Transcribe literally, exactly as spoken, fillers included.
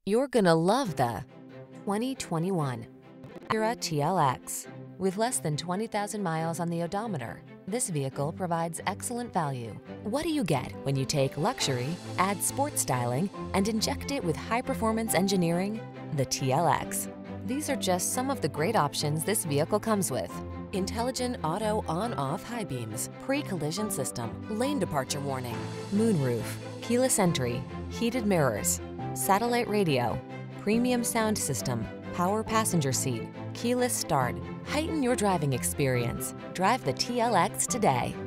You're gonna love the twenty twenty-one Acura T L X. With less than twenty thousand miles on the odometer, this vehicle provides excellent value. What do you get when you take luxury, add sport styling, and inject it with high-performance engineering? The T L X. These are just some of the great options this vehicle comes with: intelligent auto on-off high beams, pre-collision system, lane departure warning, moonroof, keyless entry, heated mirrors, satellite radio, premium sound system, power passenger seat, keyless start. Heighten your driving experience. Drive the T L X today.